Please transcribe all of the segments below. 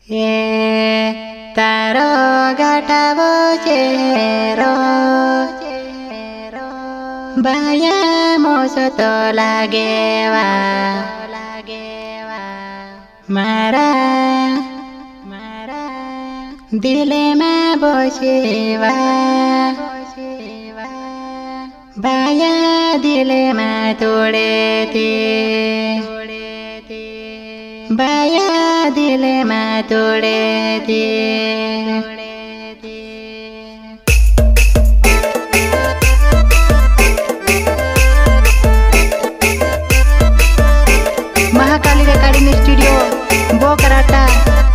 ए तारो गाटावो चेरो बाया मोसो तो लागेवा मारा दिले में बसेवा बाया दिले में तोड़े थे बाया दिले में तोड़े थे महाकाली रिकॉर्डिंग स्टूडियो बोकराटा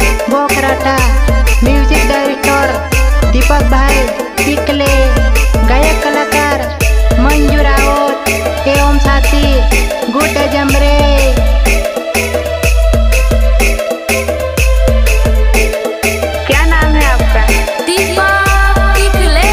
म्यूजिक डायरेक्टर दीपक भाई टिकले गायक कलाकार मंजू राउत एवं साथी गुड्डे जमरे। क्या नाम है आपका? दीपक टिकले।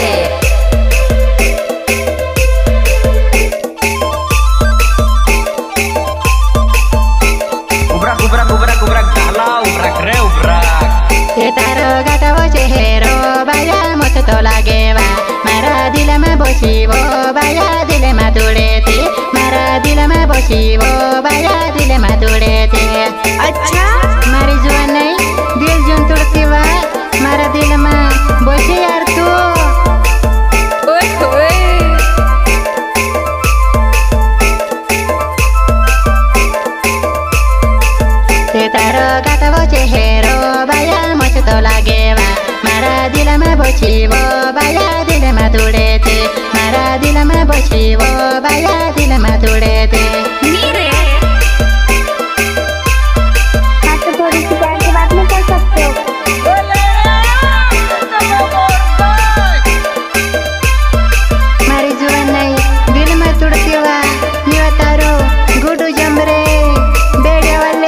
ubrak gala ubrak ये तारो गाटावो चेहरो बाया मोसो तो लागेवा मारा दिल में बसिवो बाया दिल में तोड़े थे मारा दिल में बसिवो बाया दिल में तोड़े थे। अच्छा मारी जुआन नहीं दिल जुन तोड़ती वा मारा दिल में बसी यार तू। ओए ओए ये तारो गाटावो चेहरो बाया मोसो तो लागेवा मारा दिल में बसिवो बाया दिल में तोड़े थे मारा दिल में बसिवो बाया दिल में तोड़े थे। नीरे आप तो थोड़ी सी प्यार की बात नहीं कर सकते हो। मारी जुआन नहीं दिल में तोड़ती वा निवा तारो गुडू जमरे बेड़े वाले।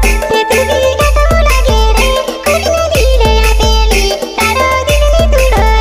ये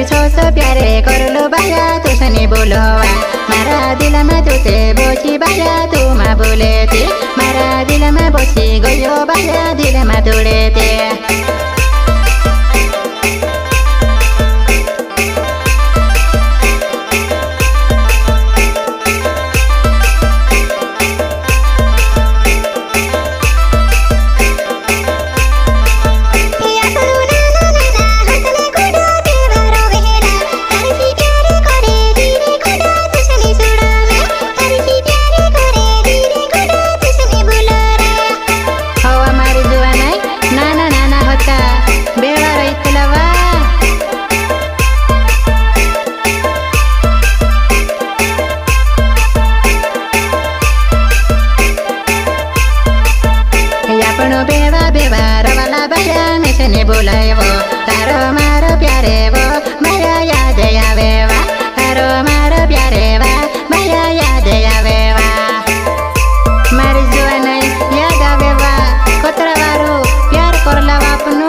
छोस प्यारे करलो बाया तुसनी बोलोवा मारा दिल में तुते बोची बाया तुमा बोले थे मारा दिल में बोची गयो बाया दिल में तोड़े थे बोलायो तारो मारो प्यारे वो माया याद आवे वा तारो मारो प्यारे वा माया याद आवे वा मारी जुवान याद आवे वा कोतरा वारू प्यार करला आपनो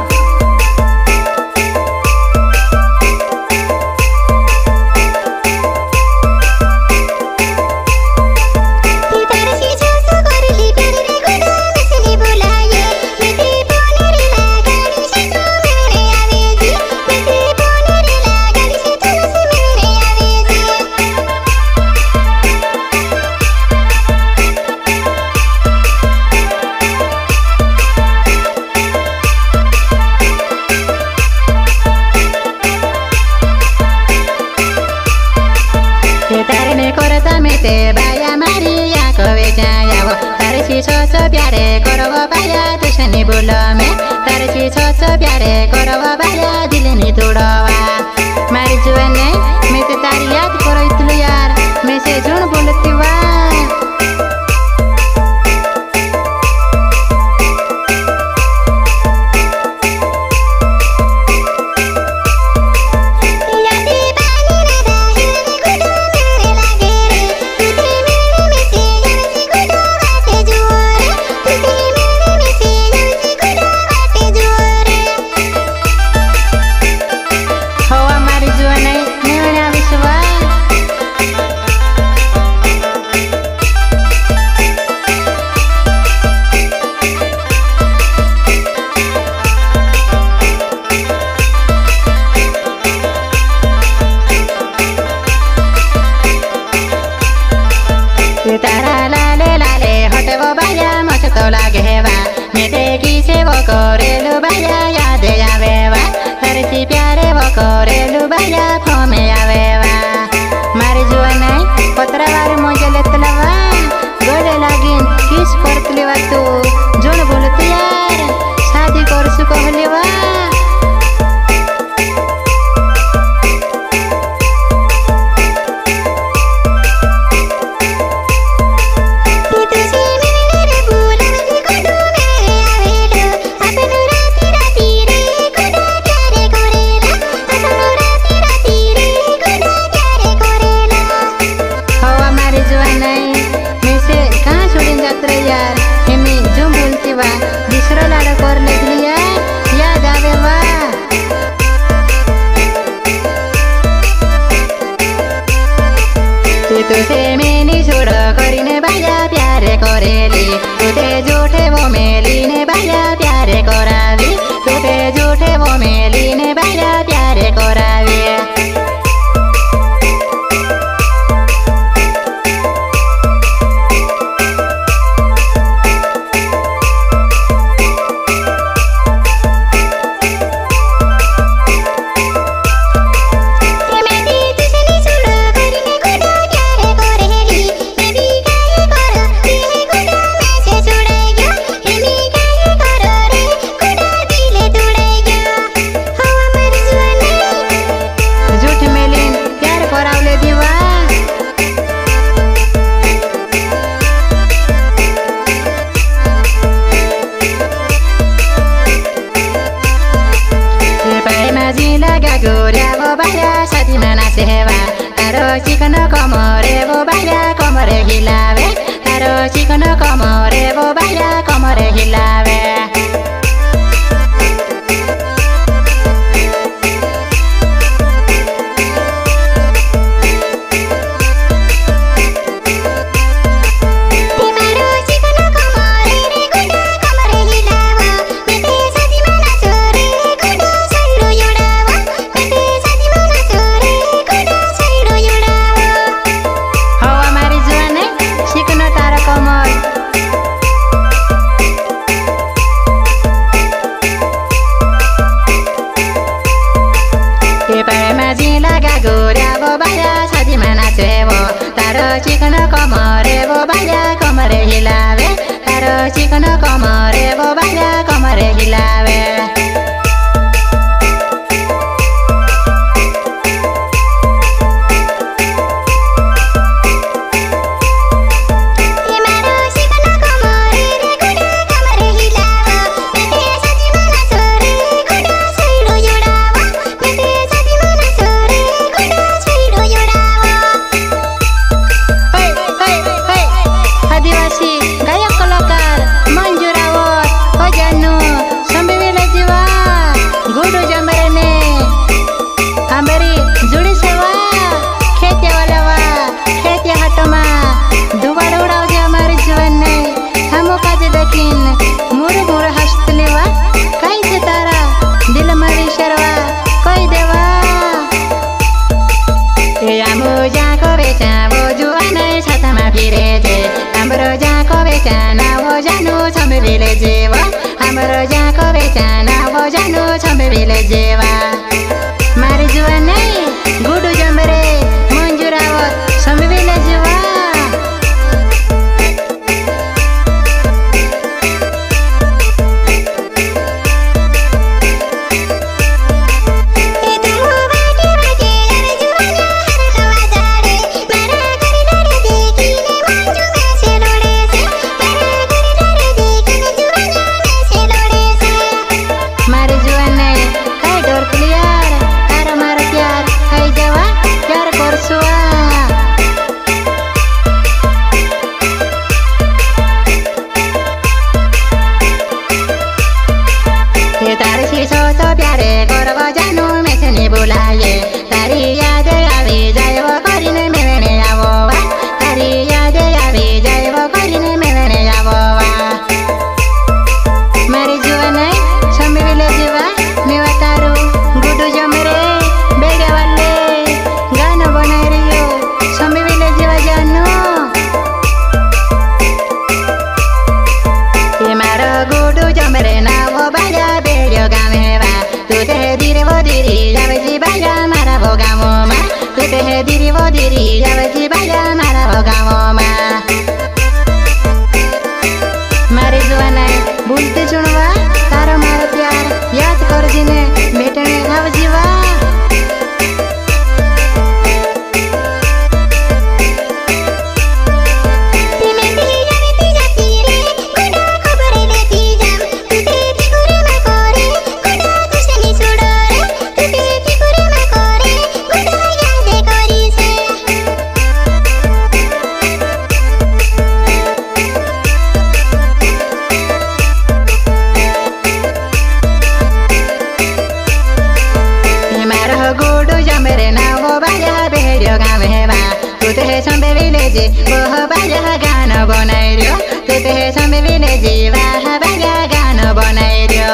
बाया मारिया कवे जायावो तारसी छोस प्यारे करवो बाया तुसनी बोलो में तारसी छोस प्यारे करवो बाया दिल नी तोड़वा मारी जुवान मैं तो तारी याद करो इतलो यार मैं से झूठ बोलती वा तारा लाले लाले हटवो बाया मचतो लागे वा मेटे किसे वो करेलु बाया याद आवे वा तारसी प्यारे वो करेलु बाया फोमे आवे वा मारी जुवान कोतरा वारू मजा लेतला वा गोडे लागिन किस करतली वा तू जोन बोलती यार शादी करसु कहले वा तुझे मैंने छोड़ो करीने बाया प्यारे करेली तुझे झूठे वो मेली ने बाया प्यारे करावी तुझे झूठे वो मेली ने बाया प्यारे करावी चिकन कमरे वो बाया कमरे हिलावे तारो चिकन कमरे वो बाया कमरे हिलावे चिकन कमरे वो बाया कमरे हिलावे हाम्रो जहाँको बेचाना वो जानु छम्बेले जेवा मारी जुवा नै गुडु जम्बरे मन्जुरावत छम्बेले जेवा दिरी वो दिरी जावजी बाया मारा वो गाँवमा मारे जुवाना भूलते सुनवा तारो मारो प्यार याद कर जिने भेटने आव जीवा वो बाजा गाना बनाइयो तुते सम्बे विलेज वाह बाजा गाना बनाइयो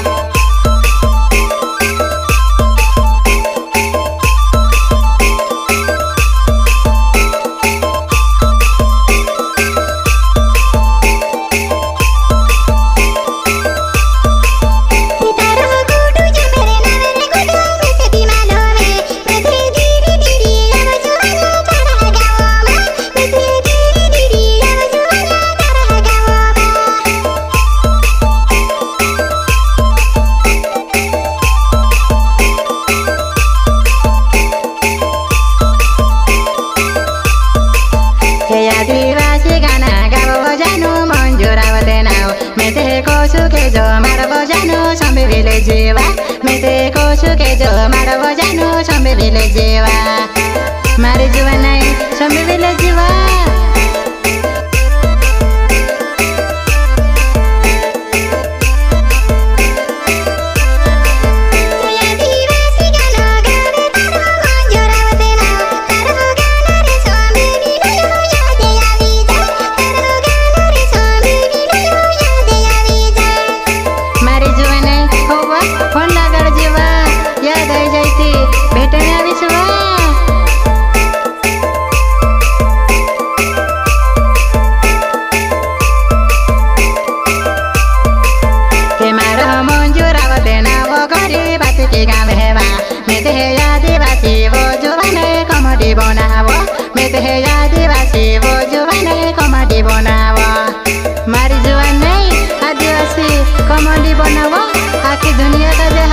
मारे जुवा नै सम्बेले जुवा मारे जुवा नै हो फोन लागल जुवा याद आई जाइती भेटने आवी जुवा बनावा मैं तो है आदिवासी वो जुबान कॉमेडी बनावा मारी जुबान घमंडी बनावा, आखी दुनिया का